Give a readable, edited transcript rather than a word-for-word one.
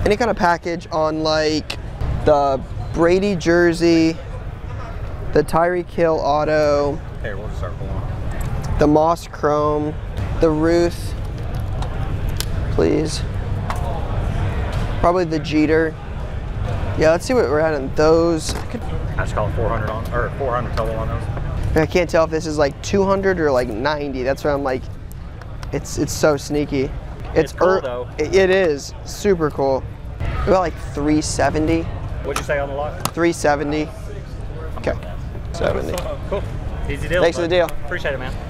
any kind of package on like the Brady jersey, the Tyreek Hill auto. Here, we'll just start pulling. The Moss Chrome, the Ruth, please. Probably the Jeter. Yeah, let's see what we're at on those. I just call it 400 on, or 400 total on those. I can't tell if this is like 200 or like 90. That's why I'm like, it's so sneaky. It's cool though. It is super cool. About like 370. What'd you say on the lot? 370. Okay. 70. Cool. Easy deal. Thanks for the deal. Appreciate it, man.